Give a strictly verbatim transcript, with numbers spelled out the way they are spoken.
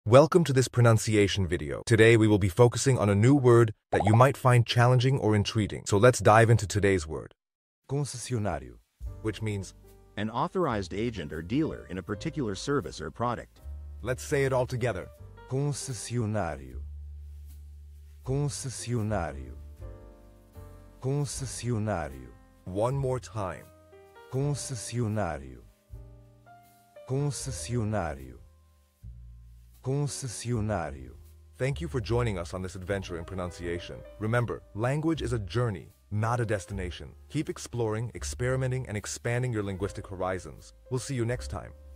Welcome to this pronunciation video. Today we will be focusing on a new word that you might find challenging or intriguing. So let's dive into today's word. Concessionário. Which means, An authorized agent or dealer in a particular service or product. let's say it all together. Concessionário. Concessionário. Concessionário. One more time. Concessionário. Concessionário. Concessionário. Thank you for joining us on this adventure in pronunciation. Remember, language is a journey, not a destination. Keep exploring, experimenting, and expanding your linguistic horizons. We'll see you next time.